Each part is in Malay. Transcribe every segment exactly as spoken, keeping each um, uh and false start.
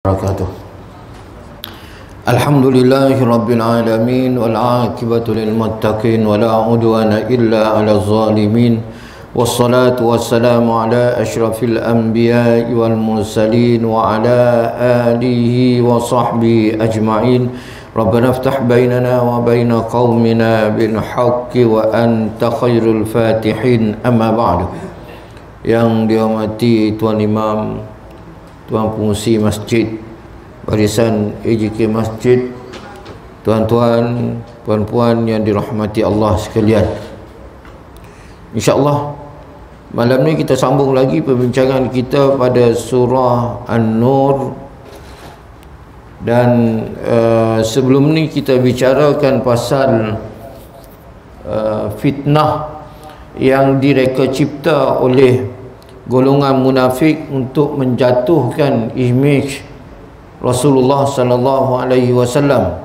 Barakatuh. Alhamdulillahi rabbil alamin wal aqibatu lil muttaqin wala udwana illa 'alal zalimin wassalatu wassalamu ala asyrafil anbiya'i wal mursalin wa ala alihi wa sahbihi ajma'in. Rabbana iftah bainana wa baina qaumina bil haqqi wa anta khairul fatihin. Amma ba'du. Yang dihormati Tuan Imam, Tuan Pengurusi Masjid, Barisan A J K Masjid, tuan-tuan, puan-puan yang dirahmati Allah sekalian. InsyaAllah malam ni kita sambung lagi perbincangan kita pada surah An-Nur. Dan uh, sebelum ni kita bicarakan pasal uh, fitnah yang direka cipta oleh golongan munafik untuk menjatuhkan imej Rasulullah sallallahu alaihi wasallam.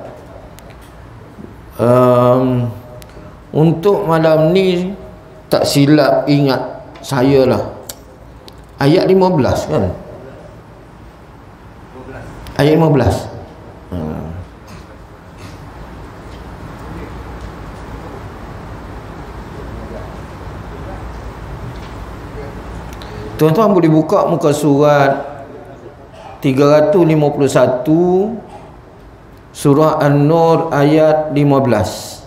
Um, untuk malam ni tak silap ingat saya lah ayat lima belas kan? Ayat lima belas. Hmm. Tuan-tuan boleh buka muka surat tiga ratus lima puluh satu, surah An-Nur ayat lima belas.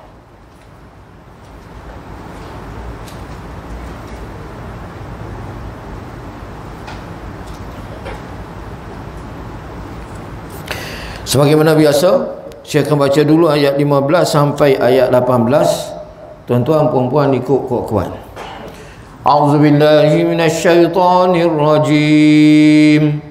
Sebagaimana biasa, saya akan baca dulu ayat lima belas sampai ayat lapan belas. Tuan-tuan puan-puan ikut kuat-kuat. A'udzubillahi minasyaitonir rajim.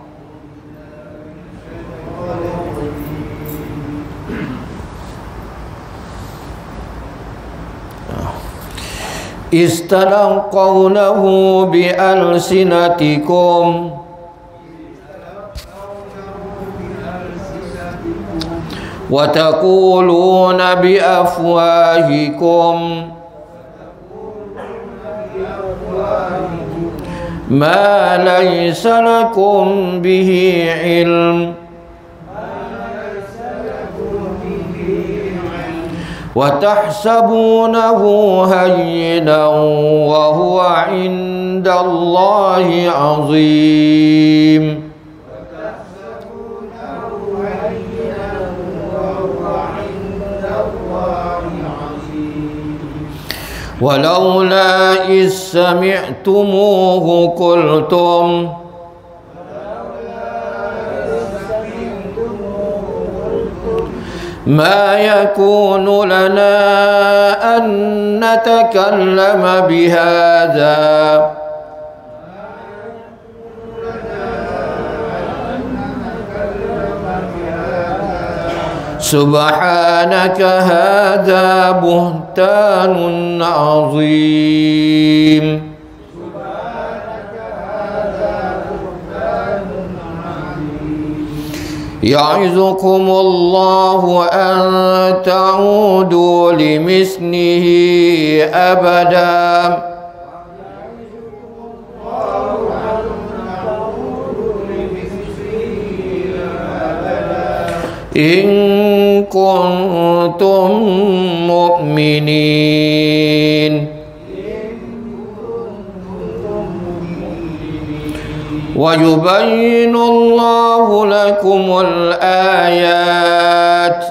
Istalaqawnahu bi'alsinatikum wa taquluna bi'afwahikum ma laysa lakum bihi ilm wa tahsabunahu hayyinan wa huwa 'indallahi 'azim. Walaula is sami'tumuhu qultum ma yakunu lana an natakallama bihadza subhanaka hadza buhtanun azim. Ya'izukumullahu an ta'udu limislihi abada in kuntum mu'minin. Wa yubayyinu Allahu lakumul ayat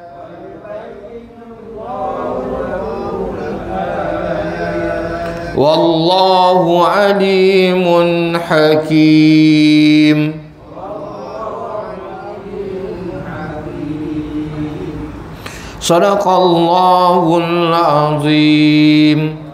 wallahu alimun hakim. Sadaqallahul azim.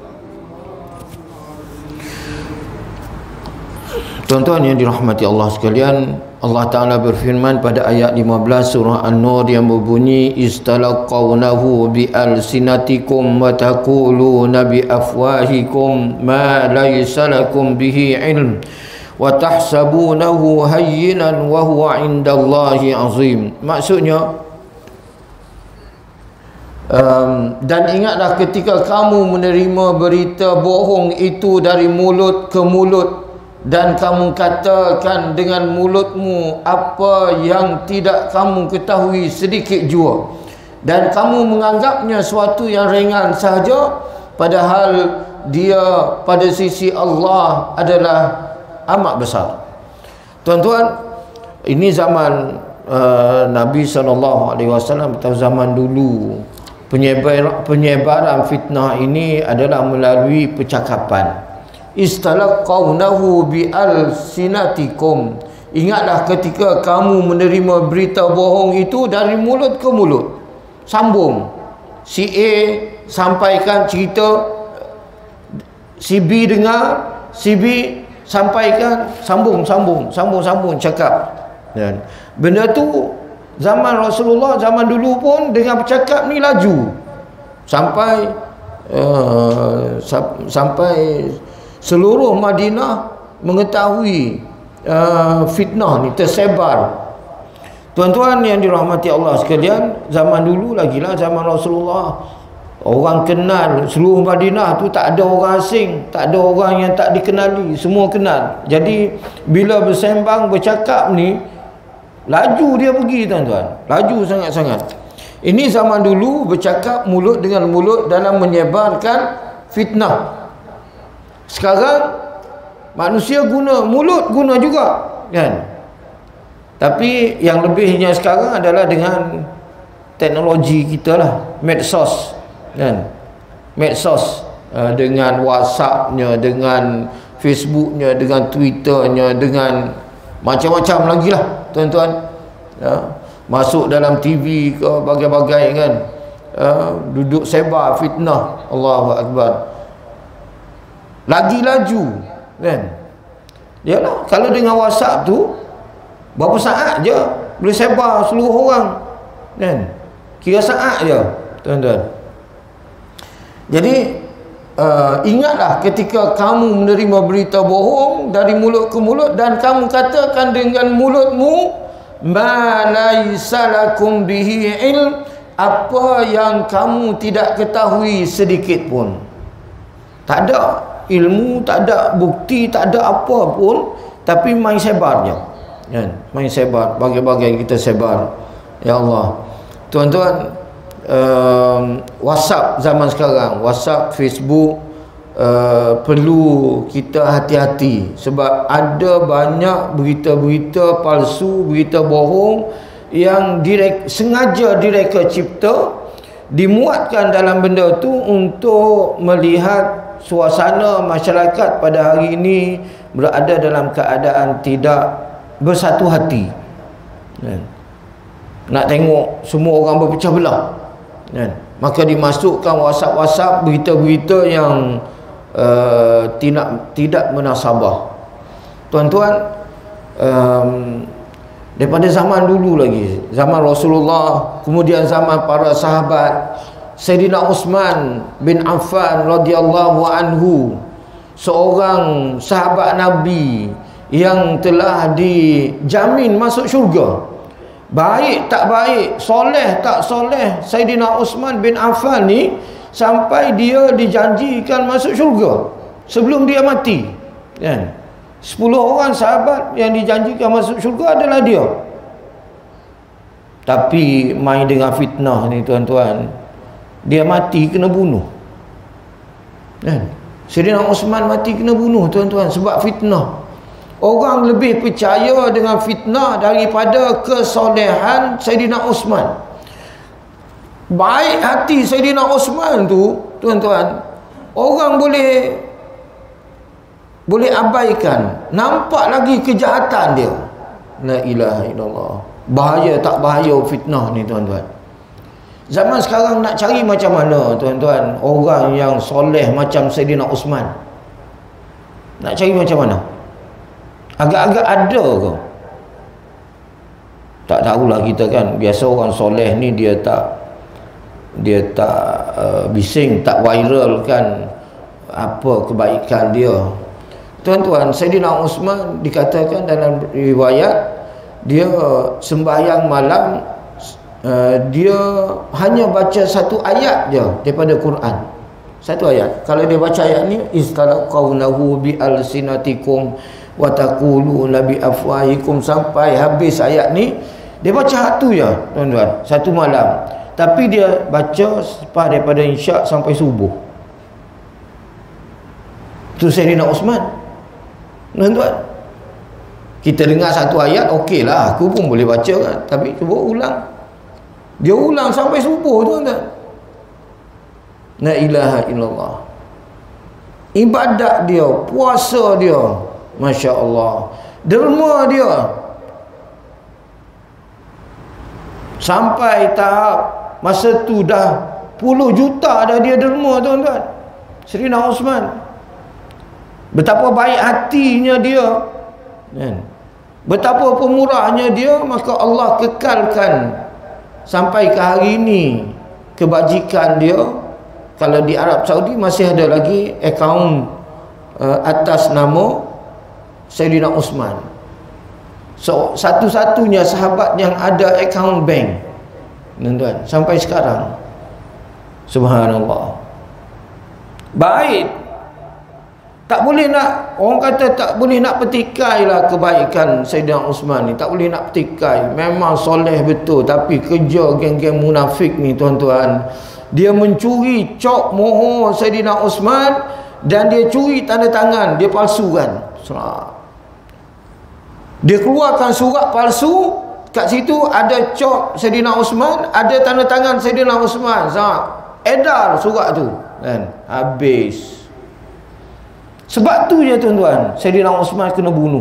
Tuan-tuan yang dirahmati Allah sekalian, Allah Ta'ala berfirman pada ayat lima belas surah An-Nur yang berbunyi istalaqawnahu bi'alsinatikum wa taquluna bi'afwahikum ma laysa lakum bihi ilm wa tahsabunahu hayyinan wa huwa 'indallahi 'azim. Maksudnya, Um, dan ingatlah ketika kamu menerima berita bohong itu dari mulut ke mulut dan kamu katakan dengan mulutmu apa yang tidak kamu ketahui sedikit jua, dan kamu menganggapnya suatu yang ringan sahaja, padahal dia pada sisi Allah adalah amat besar. Tuan-tuan, ini zaman uh, Nabi sallallahu alaihi wasallam atau zaman dulu. Penyebar, penyebaran fitnah ini adalah melalui percakapan. Istalaqawnahu bi'alsinatikum. Ingatlah ketika kamu menerima berita bohong itu dari mulut ke mulut. Sambung. Si A sampaikan cerita, si B dengar, si B sampaikan, sambung, sambung, sambung, sambung, cakap. Dan benda tu zaman Rasulullah, zaman dulu pun dengan bercakap ni laju. Sampai uh, sampai seluruh Madinah mengetahui uh, fitnah ni tersebar. Tuan-tuan yang dirahmati Allah sekalian, zaman dulu lagi lah, zaman Rasulullah, orang kenal seluruh Madinah tu, tak ada orang asing, tak ada orang yang tak dikenali, semua kenal. Jadi bila bersembang, bercakap ni laju dia pergi, tuan-tuan, laju sangat-sangat. Ini zaman dulu bercakap mulut dengan mulut dalam menyebarkan fitnah. Sekarang manusia guna mulut, guna juga, kan? Tapi yang lebihnya sekarang adalah dengan teknologi kita lah, medsos, kan? Medsos, uh, dengan WhatsAppnya, dengan Facebooknya, dengan Twitternya, dengan macam-macam lagi lah, tuan-tuan, ya, masuk dalam T V ke bagai-bagai, kan, uh, duduk sebar fitnah. Allahu Akbar. Lagi laju, kan? Yalah, kalau dengan WhatsApp tu berapa saat je boleh sebar seluruh orang, kan? Kira saat je, tuan-tuan. Jadi Uh, ingatlah ketika kamu menerima berita bohong dari mulut ke mulut, dan kamu katakan dengan mulutmu ma laisa lakum bihi ilm, apa yang kamu tidak ketahui sedikit pun. Tak ada ilmu, tak ada bukti, tak ada apa pun, tapi main sebar je, kan? Main sebar, bagai-bagai kita sebar. Ya Allah, tuan-tuan, Um, WhatsApp zaman sekarang, WhatsApp, Facebook, uh, perlu kita hati-hati, sebab ada banyak berita-berita palsu, berita bohong yang direk, sengaja direka cipta, dimuatkan dalam benda tu untuk melihat suasana masyarakat pada hari ini berada dalam keadaan tidak bersatu hati, kan? Nak tengok semua orang berpecah belah, kan? Maka dimasukkan WhatsApp-WhatsApp berita-berita yang uh, tidak tidak munasabah. Tuan-tuan, um, daripada zaman dulu lagi, zaman Rasulullah, kemudian zaman para sahabat, Sayyidina Uthman bin Affan radhiyallahu anhu, seorang sahabat Nabi yang telah dijamin masuk syurga. Baik tak baik, soleh tak soleh, Sayyidina Uthman bin Affan ni sampai dia dijanjikan masuk syurga sebelum dia mati, kan? Sepuluh orang sahabat yang dijanjikan masuk syurga adalah dia. Tapi main dengan fitnah ni, tuan-tuan, dia mati kena bunuh, kan? Sayyidina Uthman mati kena bunuh, tuan-tuan, sebab fitnah. Orang lebih percaya dengan fitnah daripada kesolehan Sayyidina Uthman. Baik hati Sayyidina Uthman tu, tuan-tuan, orang boleh boleh abaikan. Nampak lagi kejahatan dia. La ilaha illallah. Bahaya tak bahaya fitnah ni, tuan-tuan. Zaman sekarang nak cari macam mana, tuan-tuan, orang yang soleh macam Sayyidina Uthman? Nak cari macam mana? Agak-agak ada ke? Tak tahulah kita, kan. Biasa orang soleh ni dia tak dia tak uh, bising, tak viral, kan, apa kebaikan dia. Tuan-tuan, Sayyidina Uthman dikatakan dalam riwayat, dia sembahyang malam, uh, dia hanya baca satu ayat je daripada Quran. Satu ayat. Kalau dia baca ayat ni, istalaqawnahu bi alsinatikum, wa taquluna bi afwahikum, sampai habis ayat ni. Dia baca satu je tuan-tuan, satu malam, tapi dia baca selepas daripada isyak sampai subuh. Tu Sayyidina Osman, tuan-tuan. Kita dengar satu ayat, okey lah, aku pun boleh baca kan, tapi cuba ulang. Dia ulang sampai subuh, tuan-tuan. La ilaha illallah. Ibadat dia, puasa dia, Masya Allah, derma dia, sampai tahap masa tu dah puluh juta dah dia derma, tuan-tuan. Sayyidina Osman, betapa baik hatinya dia, kan? Betapa pemurahnya dia, maka Allah kekalkan sampai ke hari ini kebajikan dia. Kalau di Arab Saudi masih ada lagi akaun uh, atas nama Sayyidina Osman. So, satu-satunya sahabat yang ada akaun bank, tuan-tuan, sampai sekarang. Subhanallah. Baik. Tak boleh nak, orang kata tak boleh nak petikai lah kebaikan Sayyidina Osman ni. Tak boleh nak petikai. Memang soleh betul, tapi kerja geng-geng munafik ni, tuan-tuan. Dia mencuri cok mohon Sayyidina Osman, dan dia curi tanda tangan, dia palsukan. Dia keluarkan surat palsu, kat situ ada cok Sayyidina Osman, ada tanda tangan Sayyidina Osman. Edar surat tu, kan? Habis. Sebab tu je, tuan-tuan, Sayyidina Osman kena bunuh.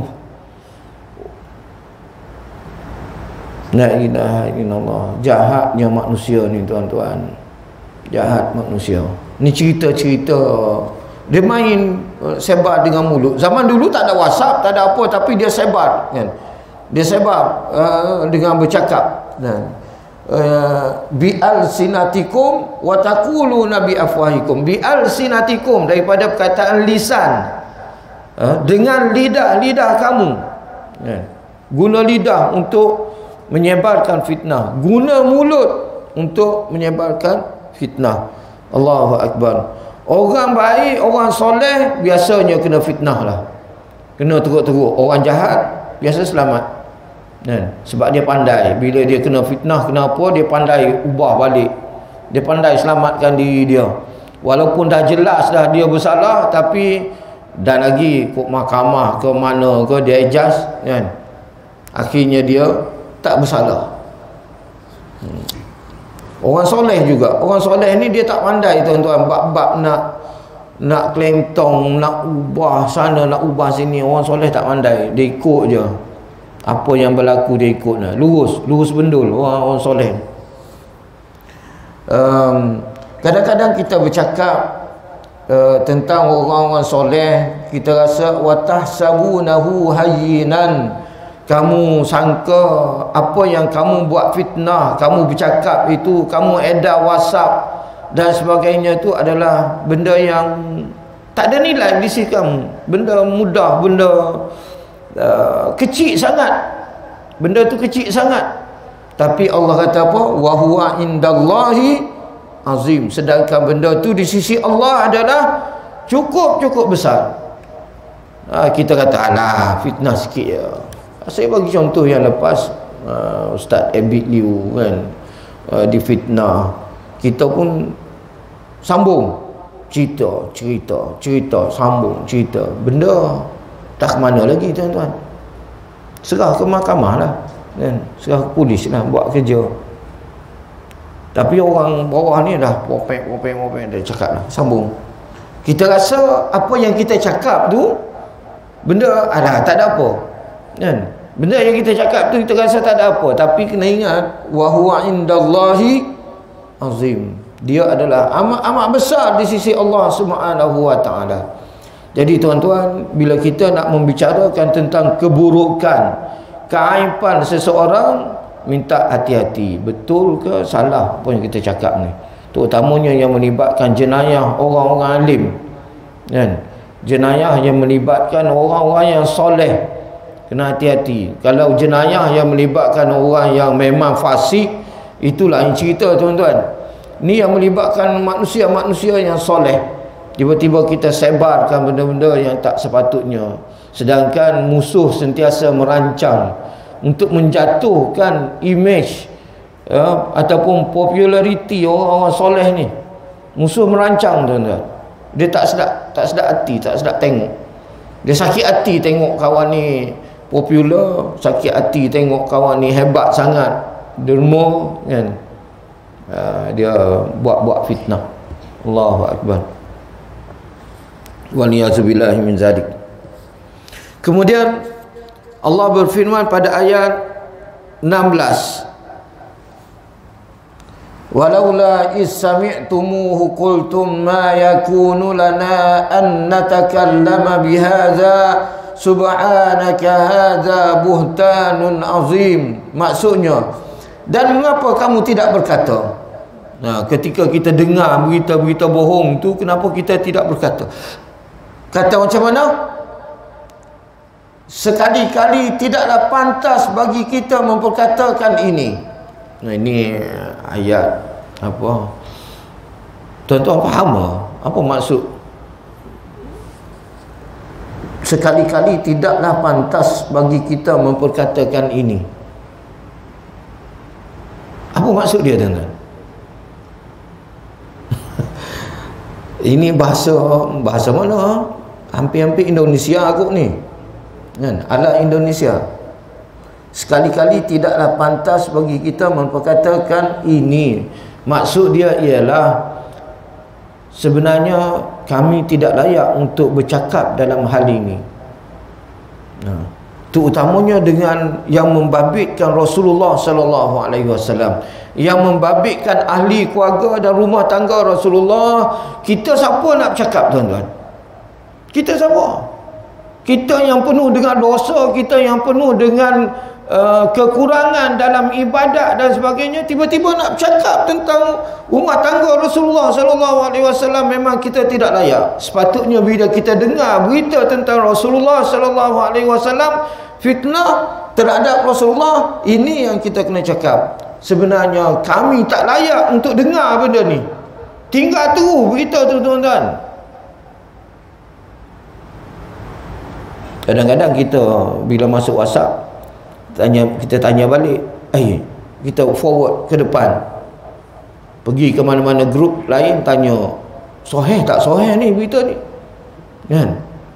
La ilaha illallah. Jahatnya manusia ni, tuan-tuan. Jahat manusia. Ni cerita-cerita. Dia main uh, sebar dengan mulut. Zaman dulu tak ada WhatsApp, tak ada apa, tapi dia sebar, kan? Dia sebar uh, dengan bercakap, kan? Uh, bi alsinatikum wa taquluna bi afwahikum. Bi alsinatikum, daripada perkataan lisan, uh, dengan lidah-lidah kamu, kan? Guna lidah untuk menyebarkan fitnah, guna mulut untuk menyebarkan fitnah. Allahu Akbar. Orang baik, orang soleh biasanya kena fitnah lah, kena teruk-teruk. Orang jahat biasa selamat, kan? Sebab dia pandai. Bila dia kena fitnah, kenapa? Dia pandai ubah balik, dia pandai selamatkan diri dia. Walaupun dah jelas dah dia bersalah, tapi dan lagi kok mahkamah ke mana ke dia adjust, kan? Akhirnya dia tak bersalah. hmm. Orang soleh juga, orang soleh ni dia tak pandai, tuan-tuan, bab-bab nak nak kelentong, nak ubah sana, nak ubah sini. Orang soleh tak pandai, dia ikut je apa yang berlaku, dia ikut lah. Lurus, lurus bendul orang, orang soleh. um, Kadang-kadang kita bercakap uh, tentang orang-orang soleh, kita rasa watahsabunahu hayyinan. Kamu sangka apa yang kamu buat fitnah, kamu bercakap itu, kamu edar WhatsApp dan sebagainya, itu adalah benda yang tak ada nilai di sisi kamu. Benda mudah, benda uh, kecil sangat. Benda tu kecil sangat. Tapi Allah kata apa? Wa huwa indallahi azim. Sedangkan benda tu di sisi Allah adalah cukup-cukup besar. Ha, kita kata alah, fitnah sikit je. Saya bagi contoh yang lepas, uh, Ustaz Abid Liu, kan, uh, difitnah. Kita pun sambung cerita, cerita, cerita, sambung cerita. Benda tak ke mana lagi, tuan-tuan. Serah ke mahkamah lah, kan? Serah ke polis lah, buat kerja. Tapi orang bawah ni dah popek, popek, popek, dia cakap lah, sambung. Kita rasa apa yang kita cakap tu benda, alah, tak ada apa, kan? Benda yang kita cakap tu kita rasa tak ada apa, tapi kena ingat wa huwa indallahi azim. Dia adalah amat amat besar di sisi Allah Subhanahu wa taala. Jadi tuan-tuan, bila kita nak membicarakan tentang keburukan, keaiban seseorang, minta hati-hati, betul ke salah apa yang kita cakap ni. Terutamanya yang melibatkan jenayah orang-orang alim, kan? Jenayah yang melibatkan orang-orang yang soleh, kena hati-hati. Kalau jenayah yang melibatkan orang yang memang fasik, itulah yang cerita, tuan-tuan. Ni yang melibatkan manusia-manusia yang soleh, tiba-tiba kita sebarkan benda-benda yang tak sepatutnya. sedangkan musuh sentiasa merancang untuk menjatuhkan image ya, ataupun populariti orang-orang soleh ni. Musuh merancang tuan-tuan. Dia tak sedap, tak sedap hati, tak sedap tengok. Dia sakit hati tengok kawan ni popular, sakit hati tengok kawan ni hebat sangat, derma kan. Uh, dia buat-buat fitnah. Allahu akbar. Wa niyazubillahi min zalik. Kemudian Allah berfirman pada ayat enam belas, walaula is sami'tumuhu qultum ma yakunu lana an natakallama bihadza subhanaka hadza buhtanun azim. Maksudnya, dan mengapa kamu tidak berkata? Nah, ketika kita dengar berita-berita bohong tu, kenapa kita tidak berkata? Kata macam mana? Sekali-kali tidaklah pantas bagi kita memperkatakan ini. Nah, ini ayat apa? Tuan-tuan faham apa maksud? Sekali-kali tidaklah pantas bagi kita memperkatakan ini. Apa maksud dia, tuan-tuan? Ini bahasa bahasa mana? Hampir-hampir Indonesia aku ni. Kan? Ala Indonesia. Sekali-kali tidaklah pantas bagi kita memperkatakan ini. Maksud dia ialah sebenarnya kami tidak layak untuk bercakap dalam hal ini. Nah, terutamanya dengan yang membabitkan Rasulullah sallallahu alaihi wasallam, yang membabitkan ahli keluarga dan rumah tangga Rasulullah. Kita siapa nak bercakap, tuan-tuan? Kita siapa? Kita yang penuh dengan dosa, kita yang penuh dengan uh, kekurangan dalam ibadat dan sebagainya, tiba-tiba nak bercakap tentang rumah tangga Rasulullah sallallahu alaihi wasallam, memang kita tidak layak. Sepatutnya bila kita dengar berita tentang Rasulullah sallallahu alaihi wasallam, fitnah terhadap Rasulullah, ini yang kita kena cakap. Sebenarnya kami tak layak untuk dengar benda ni. Tinggal terus berita tu, tuan-tuan. Kadang-kadang kita bila masuk WhatsApp, tanya, kita tanya balik, eh, kita forward ke depan, pergi ke mana-mana grup lain, tanya sahih tak sahih ni berita ni, kan?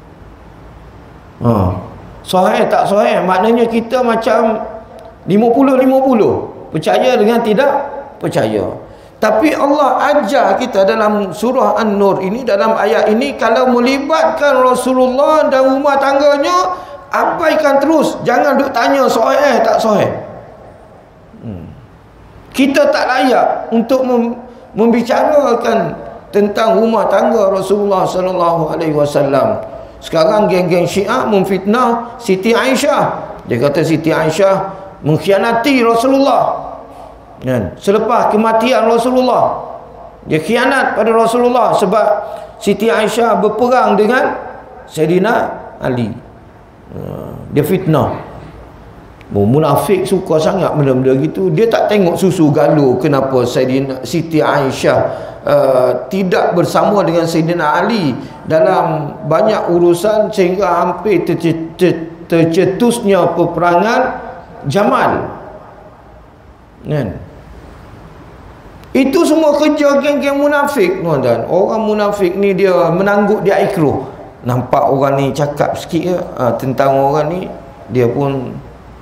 Ha, sahih tak sahih, maknanya kita macam lima puluh lima puluh, percaya dengan tidak percaya. Tapi Allah ajar kita dalam surah An-Nur ini, dalam ayat ini, kalau melibatkan Rasulullah dan rumah tangganya, abaikan terus. Jangan duk tanya sahih tak sahih. Hmm. Kita tak layak untuk mem membicarakan tentang rumah tangga Rasulullah sallallahu alaihi wasallam. Sekarang geng-geng Syiah memfitnah Siti Aisyah. Dia kata Siti Aisyah mengkhianati Rasulullah. Kan? Selepas kematian Rasulullah, dia khianat pada Rasulullah sebab Siti Aisyah berperang dengan Sayyidina Ali. Dia fitnah. Munafik suka sangat benda-benda gitu. Dia tak tengok susu galur kenapa Sayyidina Siti Aisyah uh, tidak bersama dengan Sayyidina Ali dalam banyak urusan, sehingga hampir tercetusnya peperangan Jamal. Kan? Itu semua kerja geng-geng munafik, tuan-tuan. Orang munafik ni dia menangguk dia ikruh. Nampak orang ni cakap sikit uh, tentang orang ni, dia pun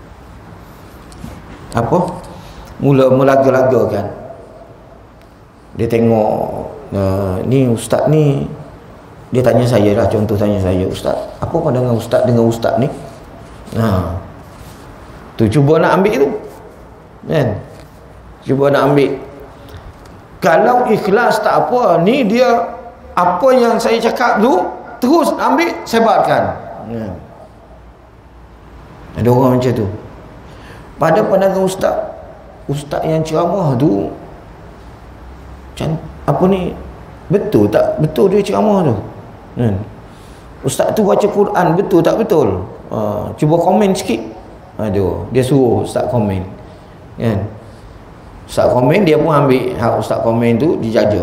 apa? Mula melaga-lagakan. Dia tengok uh, ni ustaz ni, dia tanya saya lah, contoh tanya saya, ustaz, apa pandangan ustaz dengan ustaz ni? Ha. Tu cuba nak ambil tu. Kan? Cuba nak ambil. Kalau ikhlas tak apa, ni dia apa yang saya cakap tu terus ambil sebarkan. Ya. Ada orang macam tu. Pada pandangan ustaz, ustaz yang ceramah tu can, apa ni, betul tak betul dia ceramah tu? Ya. Ustaz tu baca Quran betul tak betul? Ha, cuba komen sikit. Aduh, dia suruh ustaz komen. Kan? Ustaz komen, dia pun ambil hak ustaz komen tu dijaja.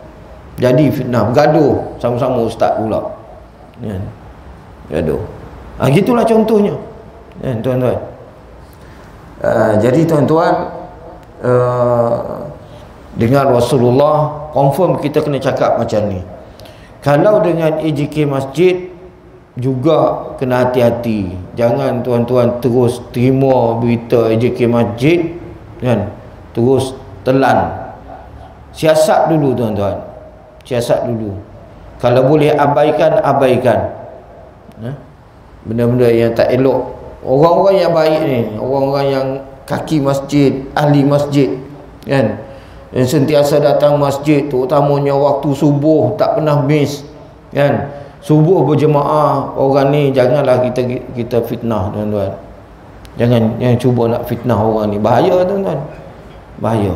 Jadi fitnah, bergaduh sama-sama ustaz pula. Kan? Gaduh. Ha, gitulah contohnya. Ya, tuan-tuan. Uh, jadi tuan-tuan, uh, dengan Rasulullah confirm kita kena cakap macam ni. Kalau dengan A J K masjid juga kena hati-hati. Jangan tuan-tuan terus terima berita A J K masjid kan, terus telan. Siasat dulu tuan-tuan. Siasat dulu. Kalau boleh abaikan, abaikan. Ha? Benda-benda yang tak elok. Orang-orang yang baik ni, orang-orang yang kaki masjid, ahli masjid kan, yang sentiasa datang masjid, terutamanya waktu subuh, tak pernah miss kan. Subuh berjemaah, orang ni janganlah kita kita fitnah tuan-tuan. Jangan jangan cuba nak fitnah orang ni. Bahaya tuan-tuan. Bahaya.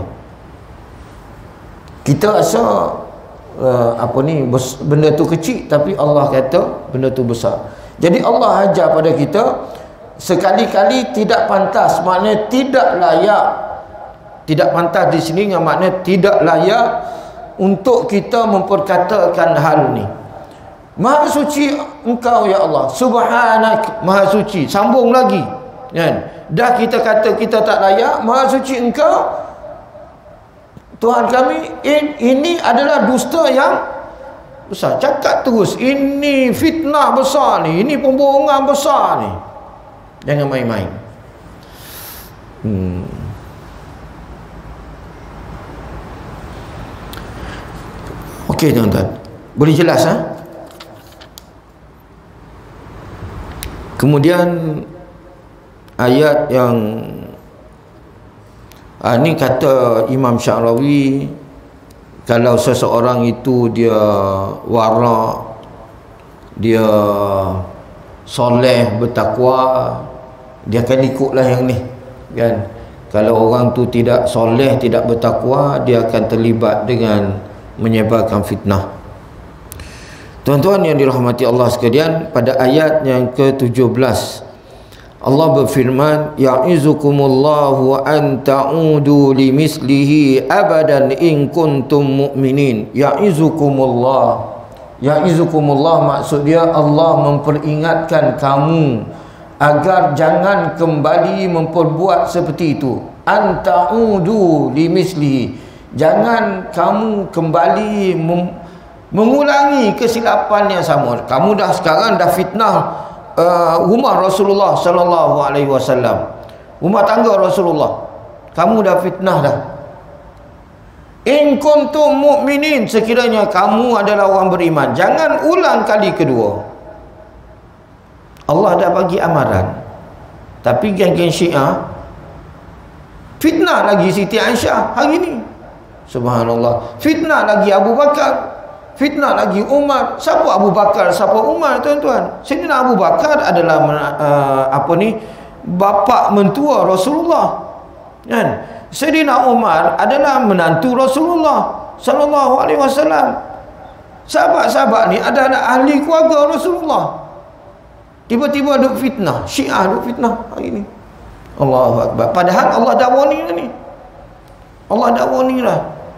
Kita rasa uh, apa ni benda tu kecil, tapi Allah kata benda tu besar. Jadi Allah ajar pada kita, sekali-kali tidak pantas, maknanya tidak layak. Tidak pantas di sini dengan makna tidak layak untuk kita memperkatakan hal ni. Maha suci engkau ya Allah, subhanak, maha suci. Sambung lagi kan, dah kita kata kita tak layak, maha suci engkau Tuhan kami, in, ini adalah dusta yang besar. Cakap terus, ini fitnah besar ni, ini pembohongan besar ni. Jangan main-main. Hmm. Okey tuan-tuan, boleh jelas ha? Kemudian ayat yang ah, ni kata Imam Sya'rawi, kalau seseorang itu dia wara', dia soleh, bertakwa, dia akan ikutlah yang ni kan. Kalau orang tu tidak soleh, tidak bertakwa, dia akan terlibat dengan menyebarkan fitnah. Tuan-tuan yang dirahmati Allah sekalian, pada ayat yang ke tujuh belas Allah berfirman, ya'izukumullahu an ta'udu limislihi abadan in kuntum mu'minin. Ya'izukumullah, ya'izukumullah maksud dia Allah memperingatkan kamu agar jangan kembali memperbuat seperti itu. An ta'udu limislihi, jangan kamu kembali mem mengulangi kesilapan yang sama. Kamu dah sekarang dah fitnah uh, rumah Rasulullah sallallahu alaihi wasallam, rumah tangga Rasulullah. Kamu dah fitnah dah. In kuntum mu'minin, sekiranya kamu adalah orang beriman, jangan ulang kali kedua. Allah dah bagi amaran, tapi geng-geng Syiah fitnah lagi Siti Aisyah hari ni. Subhanallah. Fitnah lagi Abu Bakar, fitnah lagi Umar. Siapa Abu Bakar, siapa Umar tuan-tuan? Sayyidina Abu Bakar adalah uh, apa ni, bapa mentua Rasulullah kan. Sayyidina Umar adalah menantu Rasulullah sallallahu alaihi wasallam. Sahabat-sahabat ni adalah ahli keluarga Rasulullah. Tiba-tiba duk fitnah, Syiah duk fitnah hari ni. Allahu Akbar. Padahal Allah dah warning ni. Allah dah warning dah.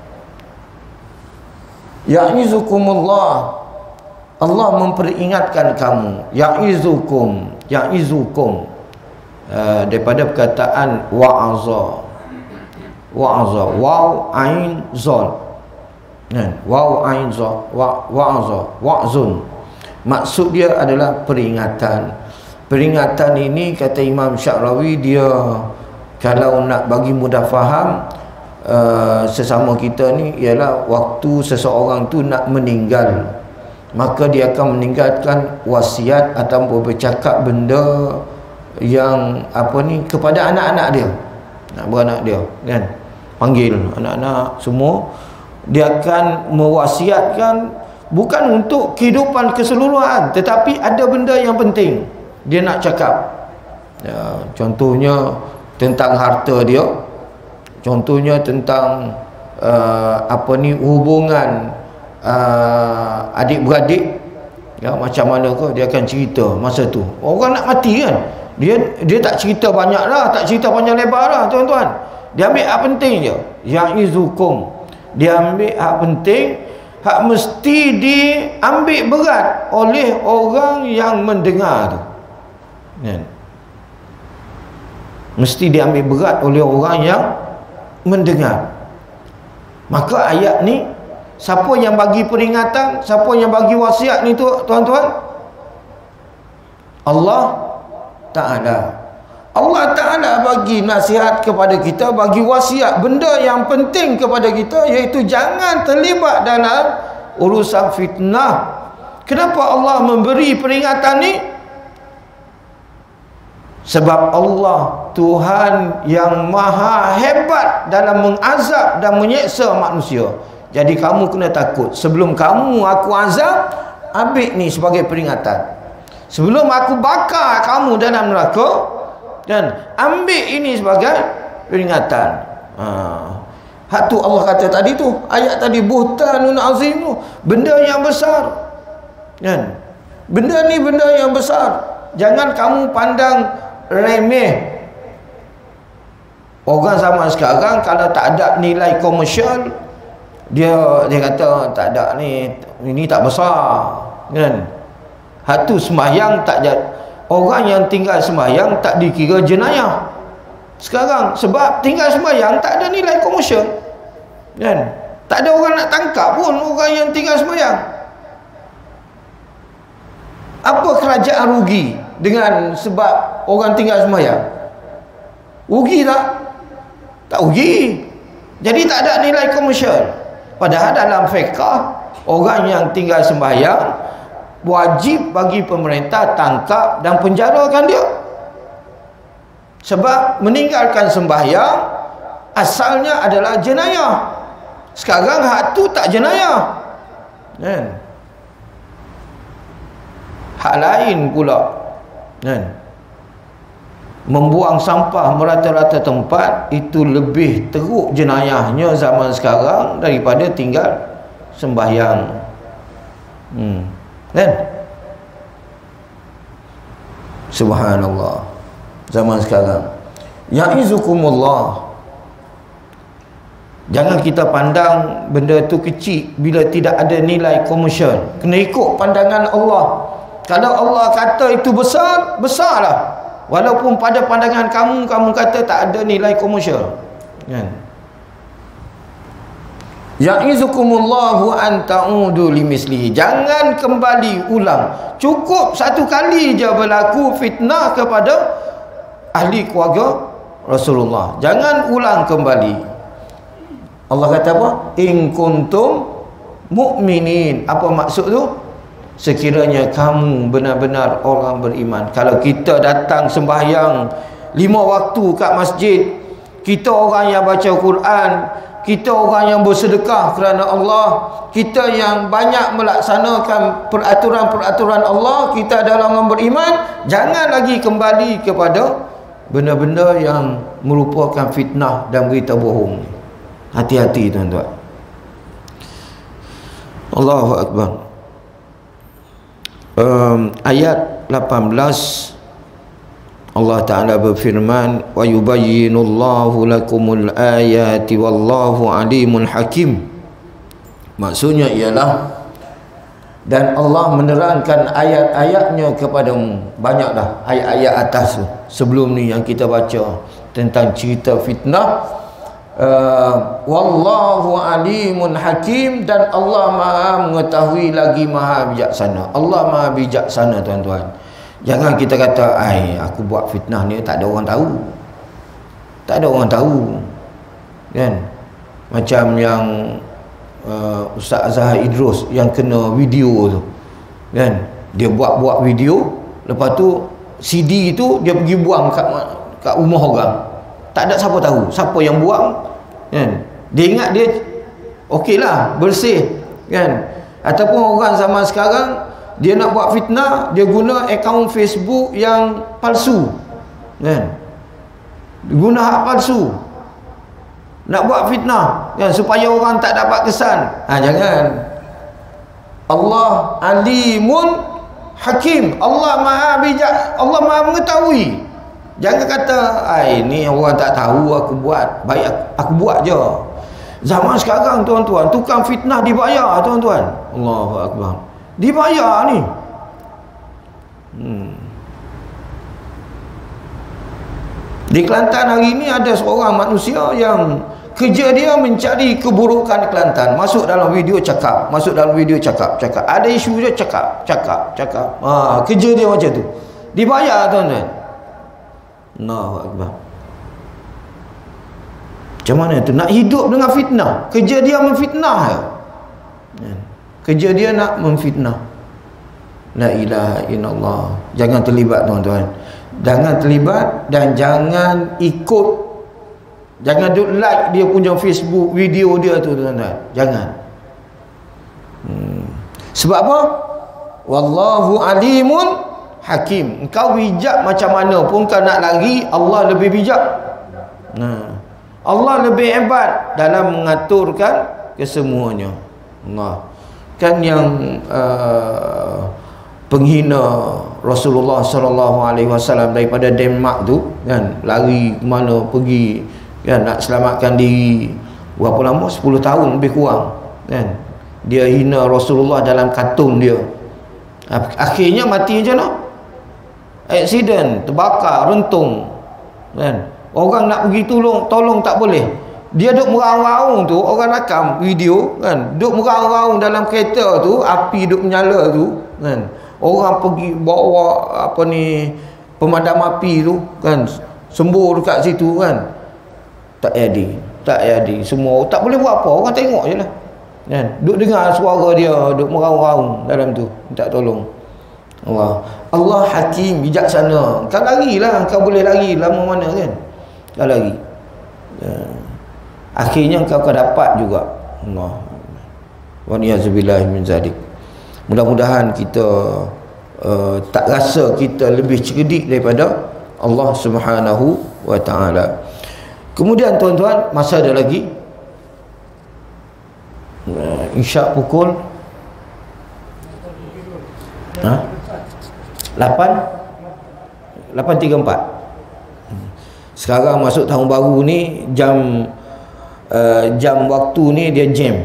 Ya'izukumullah, Allah memperingatkan kamu. Ya'izukum, ya'izukum, uh, daripada perkataan wa'aza. Wa'aza, waw ain zal kan, waw ain zal, wa wa'aza, wa'zun. Maksud dia adalah peringatan. Peringatan ini kata Imam Sya'rawi, dia kalau nak bagi mudah faham, Uh, sesama kita ni ialah waktu seseorang tu nak meninggal, maka dia akan meninggalkan wasiat atau bercakap benda yang apa ni kepada anak-anak dia, nak beranak dia kan, panggil anak-anak semua, dia akan mewasiatkan bukan untuk kehidupan keseluruhan, tetapi ada benda yang penting dia nak cakap ya, contohnya tentang harta dia, contohnya tentang uh, apa ni hubungan uh, adik-beradik ya, macam mana ke dia akan cerita masa tu. Orang nak mati kan, dia dia tak cerita banyak lah, tak cerita panjang lebar lah tuan-tuan. Dia ambil hak penting je, ya'izukum, dia ambil hak penting, hak mesti diambil berat oleh orang yang mendengar tu. kan? Mesti diambil berat oleh orang yang mendengar. Maka ayat ni, siapa yang bagi peringatan, siapa yang bagi wasiat ni tu tuan-tuan? Allah Ta'ala. Allah Ta'ala bagi nasihat kepada kita, bagi wasiat, benda yang penting kepada kita, iaitu jangan terlibat dalam urusan fitnah. Kenapa Allah memberi peringatan ni? Sebab Allah Tuhan yang maha hebat dalam mengazab dan menyeksa manusia. Jadi kamu kena takut. Sebelum kamu aku azab, ambil ni sebagai peringatan. Sebelum aku bakar kamu dalam neraka, dan ambil ini sebagai peringatan. Ha. Hak tu Allah kata tadi tu, ayat tadi, buhtanun azim tu, benda yang besar. Kan? Benda ni benda yang besar. Jangan kamu pandang remeh. Orang zaman sekarang kalau tak ada nilai komersial, dia dia kata tak ada ni, ini tak besar, kan? Hak tu sembahyang tak jadi. Orang yang tinggal sembahyang tak dikira jenayah sekarang, sebab tinggal sembahyang tak ada nilai komersial, kan? Tak ada orang nak tangkap pun orang yang tinggal sembahyang. Apa kerajaan rugi dengan sebab orang tinggal sembahyang? Rugi tak? Tak rugi. Jadi tak ada nilai komersial. Padahal dalam fiqh, orang yang tinggal sembahyang wajib bagi pemerintah tangkap dan penjarakan dia. Sebab meninggalkan sembahyang asalnya adalah jenayah. Sekarang hak tu tak jenayah, kan? Hak lain pula, kan? Membuang sampah merata-rata tempat itu lebih teruk jenayahnya zaman sekarang daripada tinggal sembahyang. Hmm. Kan? Subhanallah. Zaman sekarang. Ya'izukumullah. Jangan kita pandang benda tu kecil bila tidak ada nilai komersial. Kena ikut pandangan Allah. Kalau Allah kata itu besar, besarlah. Walaupun pada pandangan kamu, kamu kata tak ada nilai komersial, kan? Ya'izukumullahu an ta'udu limislihi. Jangan kembali ulang. Cukup satu kali je berlaku fitnah kepada ahli keluarga Rasulullah. Jangan ulang kembali. Allah kata apa? In kuntum mu'minin. Apa maksud tu? Sekiranya kamu benar-benar orang beriman. Kalau kita datang sembahyang lima waktu kat masjid, kita orang yang baca Quran, kita orang yang bersedekah kerana Allah, kita yang banyak melaksanakan peraturan-peraturan Allah, kita adalah orang beriman, jangan lagi kembali kepada benda-benda yang merupakan fitnah dan berita bohong. Hati-hati tuan-tuan. Allahu Akbar. Um, ayat lapan belas Allah Ta'ala berfirman, wa yubayyinullahu lakumul ayati wallahu alimun hakim. Maksudnya ialah, dan Allah menerangkan ayat-ayatnya kepadamu. Banyak dah ayat-ayat atas sebelum ni yang kita baca tentang cerita fitnah. uh, wallahu alimun hakim, dan Allah maha mengetahui lagi maha bijaksana. Allah maha bijaksana tuan-tuan. Jangan kita kata, ai aku buat fitnah ni tak ada orang tahu. Tak ada orang tahu, kan? Macam yang uh, Ustaz Azhar Idrus yang kena video tu, kan? Dia buat-buat video, lepas tu C D tu dia pergi buang kat, kat rumah orang. Tak ada siapa tahu siapa yang buang, kan? Dia ingat dia okeylah, bersih, kan? Ataupun orang zaman sekarang, dia nak buat fitnah, dia guna akaun Facebook yang palsu, kan? Guna hak palsu nak buat fitnah, kan? Supaya orang tak dapat kesan. Ha, jangan. Allah alimun hakim. Allah maha bijak, Allah maha mengetahui. Jangan kata, ai ni orang tak tahu aku buat, baik aku, aku buat je. Zaman sekarang tuan-tuan, tukang fitnah dibayar tuan-tuan. Allahu Akbar. Dibayar ni. Hmm. Di Kelantan hari ini ada seorang manusia yang kerja dia mencari keburukan di Kelantan. Masuk dalam video cakap, masuk dalam video cakap, cakap. Ada isu dia cakap, cakap, cakap. Ha, kerja dia macam tu. Dibayar tuan-tuan. Allahu Akbar. Macam mana tu? Nak hidup dengan fitnah. Kerja dia memfitnah. Kerja dia nak memfitnah. La ilaha illallah. Jangan terlibat tuan-tuan. Jangan terlibat dan jangan ikut, jangan duk like dia punya Facebook video dia tu tuan-tuan. Jangan. Hmm. Sebab apa? Wallahu alimun hakim. Engkau bijak macam mana pun kau nak lari, Allah lebih bijak. Nah, Allah lebih hebat dalam mengaturkan kesemuanya. Allah kan yang uh, penghina Rasulullah sallallahu alaihi wasallam daripada Denmark tu kan, lari ke mana pergi kan nak selamatkan diri. Berapa lama? sepuluh tahun lebih kurang kan. Dia hina Rasulullah dalam kartun dia. Akhirnya mati macam mana? Aksiden, terbakar, rentung kan. Orang nak pergi tolong, tolong tak boleh. Dia duk meraung-raung tu, orang rakam video kan, duk meraung-raung dalam kereta tu, api duk menyala tu kan. Orang pergi bawa apa ni pemadam api tu kan, sembur dekat situ kan. Tak jadi, tak jadi. Semua tak boleh buat apa, orang tengok je lah kan. Duk dengar suara dia duk meraung-raung dalam tu, minta tolong. Allah, Allah hakim, bijaksana. Kau larilah, kau boleh lari lama mana kan. Kau lari. Akhirnya kau akan dapat juga. Allah. Wa ni'azubillahi min zalik. Mudah-mudahan kita uh, tak rasa kita lebih cerdik daripada Allah Subhanahu wa taala. Kemudian tuan-tuan, masa ada lagi uh, insya pukul ha? lapan lapan tiga puluh empat. Sekarang masuk tahun baru ni, jam uh, jam waktu ni dia jam.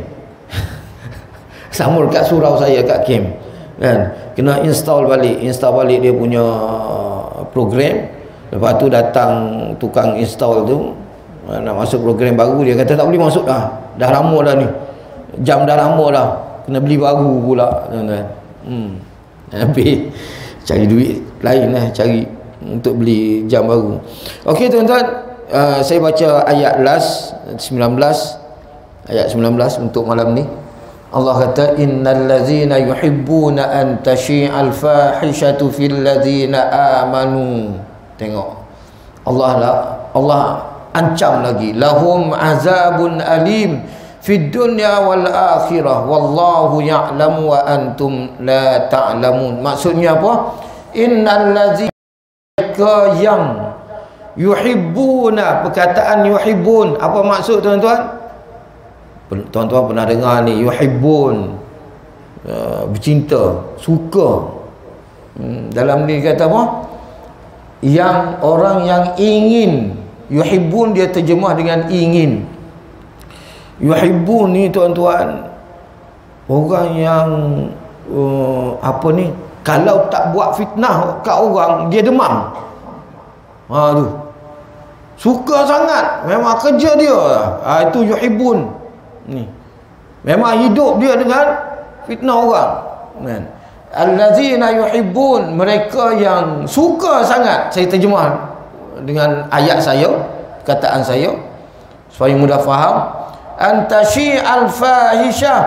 Sama dekat surau saya kat camp kan, kena install balik, install balik dia punya program. Lepas tu datang tukang install tu nak masuk program baru, dia kata tak boleh masuk dah, dah lama dah ni, jam dah lama dah, kena beli baru pula tuan-tuan. Hmm. Habis cari duit lain lah, cari untuk beli jam baru. Okey tuan-tuan, uh, saya baca ayat last sembilan belas, ayat sembilan belas untuk malam ni. Allah kata innal ladzina yuhibbuna an tashi'al fahishatu fil ladzina amanu. Tengok Allah lah, Allah ancam lagi, lahum azabun alim fid dunya wal akhirah wallahu ya'lamu wa antum la ta'lamun. Maksudnya apa? Innal ladzina yang yuhibbuna, perkataan yuhibbun apa maksud tuan-tuan? Tuan-tuan pernah dengar ni, yuhibbun, uh, bercinta, suka. Hmm, dalam ni kata apa? Yang orang yang ingin. Yuhibbun dia terjemah dengan ingin. Yuhibbun ni tuan-tuan, orang yang uh, apa ni, kalau tak buat fitnah kat orang, dia demam. Ha tu. Suka sangat, memang kerja dia. Ha, itu yuhibbun. Ni. Memang hidup dia dengan fitnah orang. Kan? Allazina yuhibbun, mereka yang suka sangat. Saya terjemah dengan ayat saya, kataan saya supaya mudah faham. Antashi al-fahisyah,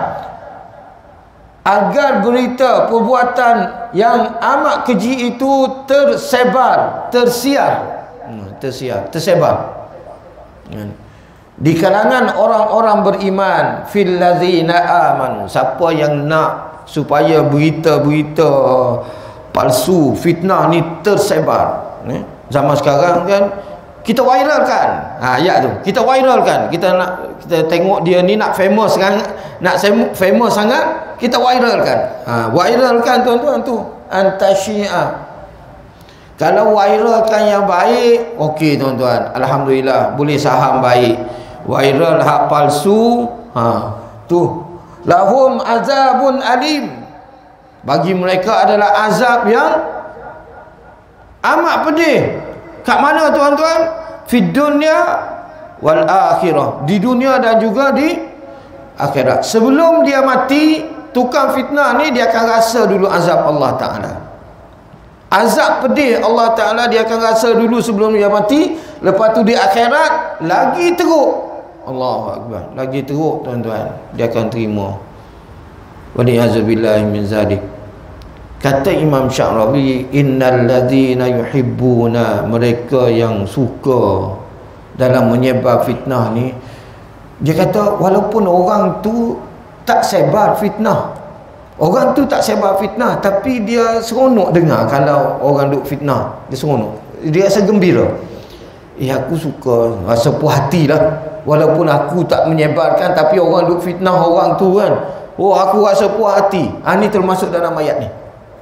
agar berita perbuatan yang amat keji itu tersebar, tersiar, hmm, tersiar, tersebar hmm. di kalangan orang-orang beriman, fil ladzina amanu. Siapa yang nak supaya berita-berita palsu, fitnah ni tersebar ni, zaman sekarang kan, kita viralkan ha, ayat tu, kita viralkan, kita nak, kita tengok dia ni nak famous kan, nak famous sangat, kita viralkan. Ha, viralkan tuan-tuan tu antasyiah. Kalau viralkan yang baik, okey tuan-tuan, alhamdulillah, boleh saham baik. Viral hak palsu, ha tu, lahum azabun alim, bagi mereka adalah azab yang amat pedih. Kat mana tuan-tuan? fid dunya wal akhirah, di dunia dan juga di akhirat. Sebelum dia mati, tukang fitnah ni dia akan rasa dulu azab Allah Ta'ala. Azab pedih Allah Ta'ala dia akan rasa dulu sebelum dia mati. Lepas tu di akhirat lagi teruk. Allahu Akbar, lagi teruk tuan-tuan, dia akan terima. Wali'azubillahi min zalik. Kata Imam Sya'rawi, innal ladzina yuhibbuna, mereka yang suka dalam menyebar fitnah ni, dia kata walaupun orang tu tak sebar fitnah, orang tu tak sebar fitnah, tapi dia seronok dengar kalau orang duk fitnah, dia seronok, dia rasa gembira. Eh, aku suka, rasa puas hati lah, walaupun aku tak menyebarkan, tapi orang duk fitnah orang tu kan, oh aku rasa puas hati. Ha, ni termasuk dalam ayat ni.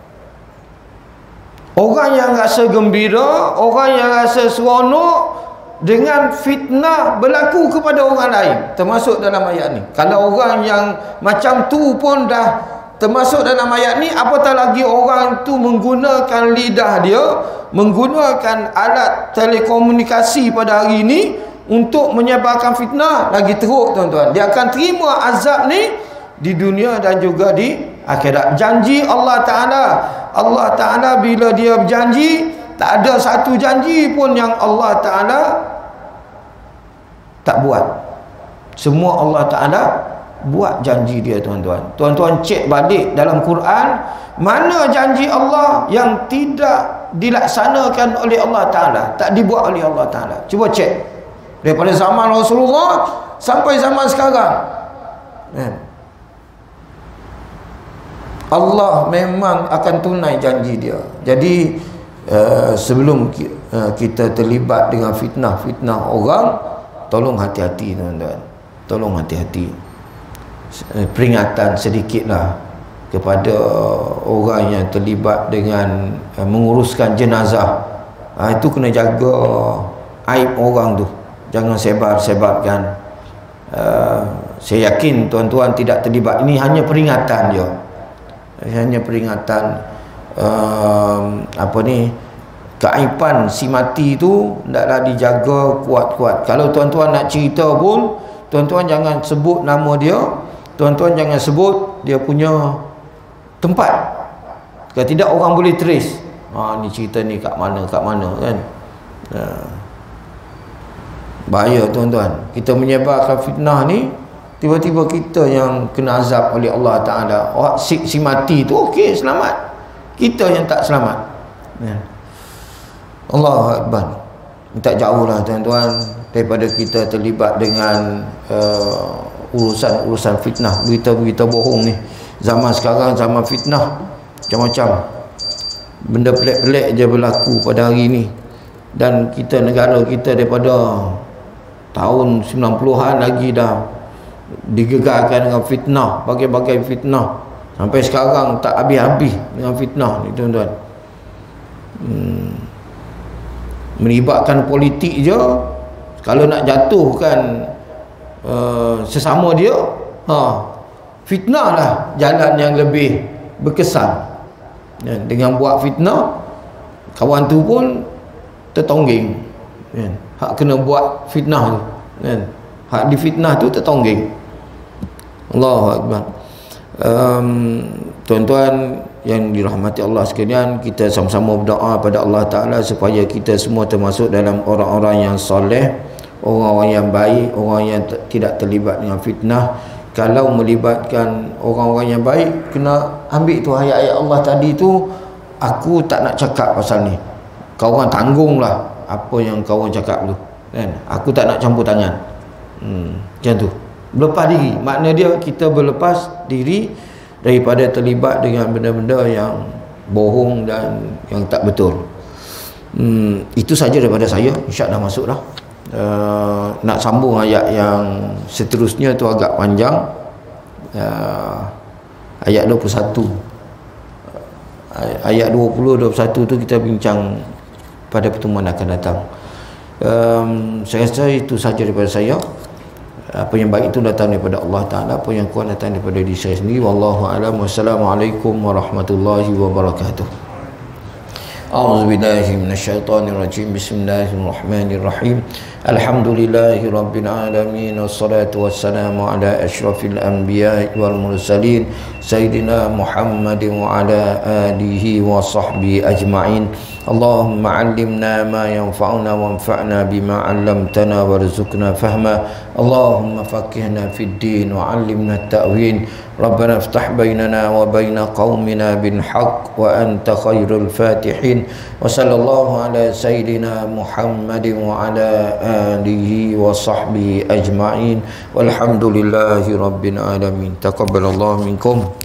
Orang yang rasa gembira, orang yang rasa seronok dengan fitnah berlaku kepada orang lain, termasuk dalam ayat ni. Kalau orang yang macam tu pun dah termasuk dalam ayat ni, apatah lagi orang tu menggunakan lidah dia, menggunakan alat telekomunikasi pada hari ini untuk menyebarkan fitnah, lagi teruk tuan-tuan. Dia akan terima azab ni di dunia dan juga di akhirat. Janji Allah Ta'ala, Allah Ta'ala bila dia berjanji, tak ada satu janji pun yang Allah Ta'ala tak buat. Semua Allah Ta'ala buat janji dia tuan-tuan. Tuan-tuan cek balik dalam Quran, mana janji Allah yang tidak dilaksanakan oleh Allah Ta'ala, tak dibuat oleh Allah Ta'ala. Cuba cek daripada zaman Rasulullah sampai zaman sekarang, Allah memang akan tunai janji dia. Jadi uh, sebelum ki, uh, kita terlibat dengan fitnah-fitnah orang, tolong hati-hati tuan-tuan, tolong hati-hati. Peringatan sedikitlah kepada orang yang terlibat dengan uh, menguruskan jenazah. Ha, itu kena jaga aib orang tu, jangan sebar-sebarkan. Uh, saya yakin tuan-tuan tidak terlibat. Ini hanya peringatan dia, hanya peringatan. Uh, apa ni, keaiban si mati tu hendaklah dijaga kuat-kuat. Kalau tuan-tuan nak cerita pun, tuan-tuan jangan sebut nama dia, tuan-tuan jangan sebut dia punya tempat. Kalau tidak orang boleh trace, ha, ni cerita ni kat mana, kat mana kan. Ha. Bahaya tuan-tuan, kita menyebarkan fitnah ni, tiba-tiba kita yang kena azab oleh Allah Ta'ala. Oh, si, si mati tu okey, selamat, kita yang tak selamat. Ya. Allahu Akbar. Tak jauh lah tuan-tuan daripada kita terlibat dengan uh, urusan-urusan fitnah, berita-berita bohong ni. Zaman sekarang zaman fitnah macam-macam, benda pelik-pelik je berlaku pada hari ni. Dan kita, negara kita daripada tahun sembilan puluhan lagi dah digegarkan dengan fitnah, bagai-bagai fitnah, sampai sekarang tak habis-habis dengan fitnah ni tuan-tuan. hmm. Melibatkan politik je, kalau nak jatuhkan uh, sesama dia, ha, fitnah lah jalan yang lebih berkesan. Ya, dengan buat fitnah, kawan tu pun tertongging. Ya, hak kena buat fitnah tu, ya, hak difitnah tu tertongging. Allahu Akbar. um, Tuan-tuan yang dirahmati Allah sekalian, kita sama-sama berdoa pada Allah Ta'ala supaya kita semua termasuk dalam orang-orang yang soleh, orang-orang yang baik, orang yang tidak terlibat dengan fitnah. Kalau melibatkan orang-orang yang baik, kena ambil tu ayat-ayat Allah tadi tu. Aku tak nak cakap pasal ni, kau orang tanggunglah apa yang kau orang cakap tu kan? Aku tak nak campur tangan. hmm, Macam tu, berlepas diri. Makna dia kita berlepas diri daripada terlibat dengan benda-benda yang bohong dan yang tak betul. hmm, Itu saja daripada saya. InsyaAllah masuk dah. uh, Nak sambung ayat yang seterusnya tu agak panjang. uh, Ayat dua puluh satu, ayat dua puluh, dua puluh satu tu kita bincang pada pertemuan akan datang. um, Saya rasa itu saja daripada saya. Apa yang baik itu datang daripada Allah Ta'ala, apa yang kurang datang daripada diri saya sendiri. Wallahu a'lam. Wassalamualaikum warahmatullahi wabarakatuh. A'udzubillahi minasyaitonirrajim. Bismillahirrahmanirrahim. Alhamdulillahi rabbil alamin, wassalatu wassalamu ala asyrafil anbiya'i wal mursalin sayyidina Muhammadin wa ala alihi wa sahbihi ajma'in. Allahumma 'allimna ma yanfa'una wanfa'na bima 'allamtana warzuqna fahma. Allahumma faqihna fid din wa 'allimna at-ta'wil. Rabbana iftah bainana wa baina qaumina bil haqq wa anta khairul fatihin. Wa sallallahu ala sayyidina Muhammadin wa ala alihi wa sahbihi ajma'in. Walhamdulillahi rabbil alamin. Taqabbalallahu minkum.